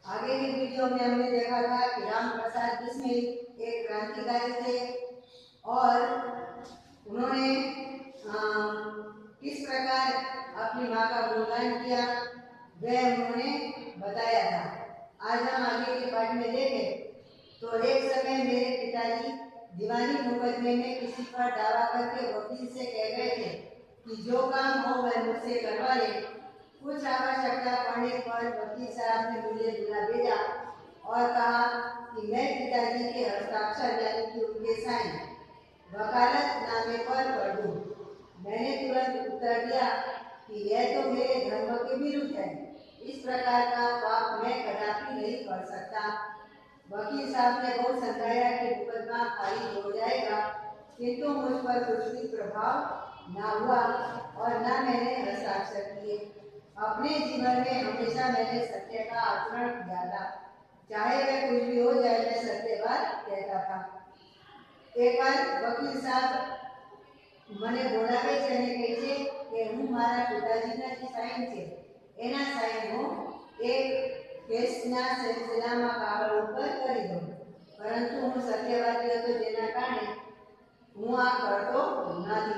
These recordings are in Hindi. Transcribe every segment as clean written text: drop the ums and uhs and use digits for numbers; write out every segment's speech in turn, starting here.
आगे की वीडियो में हमने देखा था कि राम प्रसाद बिस्मिल एक क्रांतिकारी थे और उन्होंने किस प्रकार अपनी माँ का गुणगान किया वह उन्होंने बताया था। आज हम आगे के पाठ में देखें तो एक समय मेरे पिताजी दीवानी मुकदमे में किसी पर दावा करके वकील से कह गए थे कि जो काम हो वह मुझसे करवा ले। कुछ आवश्यकता पड़ने पर वकील साहब ने मुझे बुला भेजा और कहा कि मैं पिताजी के हस्ताक्षर यानी कि उनके साइन वकालतनामे पर कर दूं। मैंने तुरंत उत्तर दिया कि यह तो मेरे धर्म के विरुद्ध है, इस प्रकार का पाप मैं कदापि नहीं कर सकता। वकील साहब ने बहुत समझाया कि मुकदमा खारिज हो जाएगा, किंतु मुझ पर कुछ भी प्रभाव न हुआ और न मैंने हस्ताक्षर किए। अपने जीवन में हमेशा मैंने सत्य का आचरण किया था, चाहे वह कुछ भी हो जाए मैं सत्य बात कहता था। एक बार वकील साहब મને બોલાવે છે અને કહે છે કે હું મારા પિતાજીના જે સાઈન છે એના સાઈન હું એક કેસના સિલસિલામાં કાગળ ઉપર કરી દઉં, પરંતુ હું સત્યવાદી હતો જેના કારણે હું આ કરતો નથી।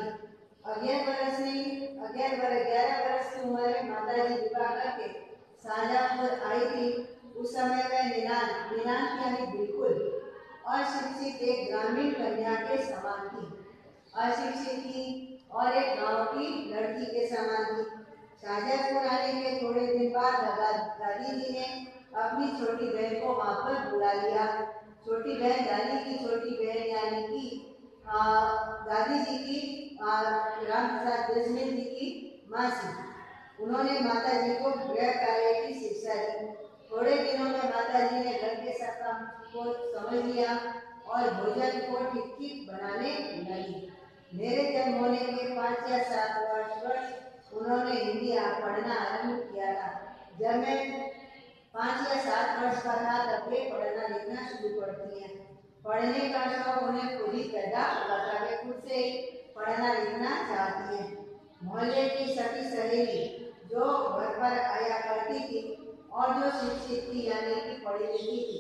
11 વર્ષની ઉંમરે માતાજી વિવાહ करके शाहजहांपुर आई थी। उस समय वह निनान यानी बिल्कुल अशिक्षित एक ग्रामीण कन्या के समान थी, अशिक्षित थी और एक गांव की लड़की के समान थी। शाहजहांपुर आने के थोड़े दिन बाद दादी जी ने अपनी छोटी बहन को वहां पर बुला लिया। छोटी बहन दादी की छोटी बहन यानी कि दादी जी की राम प्रसाद बिस्मिल जी की मासी। उन्होंने माता जी को गृह कार्य की शिक्षा दी। थोड़े दिनों में माता जी ने घर के सब काम को समझ लिया और भोजन को ठीक ठीक बनाने लगी। मेरे जन्म होने के 5 या 7 वर्ष उन्होंने हिंदी पढ़ना आरंभ किया था। जब मैं 5 या 7 वर्ष का था तब वे पढ़ना लिखना शुरू करती हैं। पढ़ने का शौक उन्हें खुद ही पैदा हुआ था, वे खुद से ही पढ़ना लिखना चाहती हैं। मोहल्ले की सभी सहेली जो घर पर आया करती थी और जो शिक्षित थी यानी कि पढ़ी लिखी थी,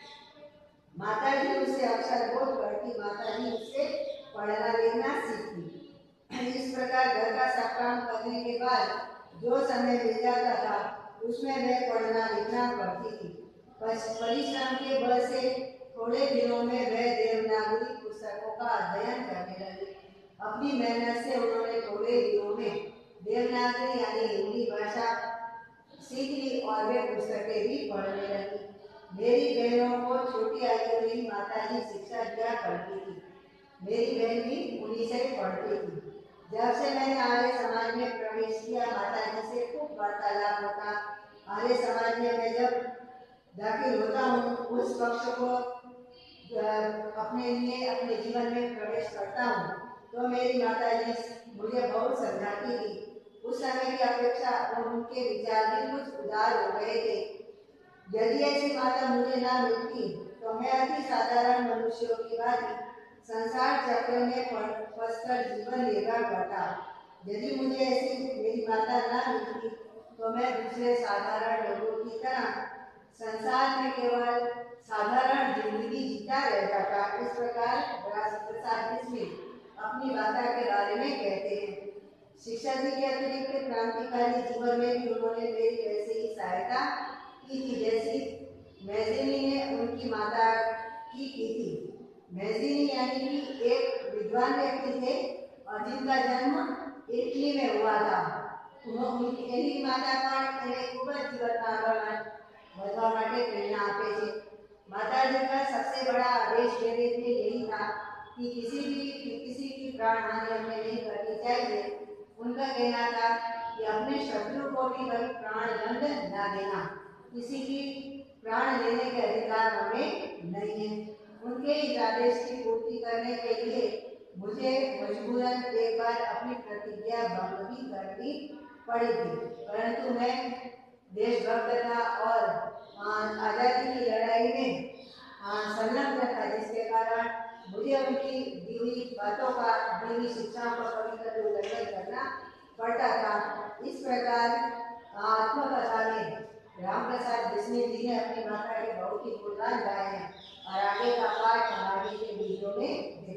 माता जी उससे अक्षर बोध करती, माता जी उससे पढ़ना लिखना सीखती। इस प्रकार घर का सब काम करने के बाद जो समय मिल जाता था उसमें वह पढ़ना लिखना करती थी। परिश्रम के बल से थोड़े दिनों में वह देवनागरी पुस्तकों का अध्ययन करने लगी। अपनी मेहनत से उन्होंने थोड़े दिनों में देवनागरी यानी हिंदी भाषा सीख ली और वे पुस्तकें भी पढ़ने लगी। मेरी बहनों को छोटी आयु में ही माताजी शिक्षा दिया करती थी। मेरी बहन भी उन्हीं से पढ़ती थी। जब से मैंने आर्य समाज में प्रवेश किया माताजी से खूब वार्तालाप होता। आर्य समाज में मैं जब दाखिल होता हूँ उस पक्ष को अपने लिए अपने जीवन में प्रवेश करता हूँ तो मेरी माताजी मुझे बहुत समझाती थी। उस समय की अपेक्षा उनके विचार भी कुछ उदार हो गए थे। यदि ऐसी माता मुझे ना मिलती तो मैं अति साधारण मनुष्यों की भांति संसार चक्र में फंसकर जीवन निर्वाह करता। यदि मुझे ऐसी मेरी माता ना मिलती तो मैं दूसरे साधारण लोगों की तरह संसार में केवल साधारण जिंदगी जीता रह जाता। इस प्रकार प्रसाद बिस्मिल अपनी माता के बारे में कहते हैं। शिक्षा जी के अतिरिक्त क्रांतिकारी जीवन में भी उन्होंने मेरी वैसे ही सहायता की थी जैसी मैजिनी ने उनकी माता की थी। मैजिनी यानी कि एक विद्वान व्यक्ति थे और जिनका जन्म इटली में हुआ था। उनकी माता પણ એને ખૂબ જ જીવનમાં આગળ વધવા માટે પ્રેરણા આપે છે। माताजी का सबसे बड़ा आदेश मेरे लिए यही था कि किसी की प्राण हानि हमें नहीं करनी चाहिए। उनका कहना था कि अपने शत्रु को भी कभी प्राण दंड न देना, किसी की प्राण लेने के अधिकार हमें नहीं है। उनके इस आदेश की पूर्ति करने के लिए मुझे मजबूरन एक बार अपनी प्रतिज्ञा भंग भी करनी पड़ी थी, परंतु मैं देशभक्त था और आजादी की लड़ाई में संलग्न था, जिसके कारण मुझे उनकी दी हुई बातों का दी हुई शिक्षाओं का कभी कभी उल्लंघन करना पड़ता था। इस प्रकार आत्मकथा में राम प्रसाद बिस्मिल जी ने अपनी माता के बहुत ही गुणगान गाए हैं और आगे का पाठ हम आगे के वीडियो में देखेंगे।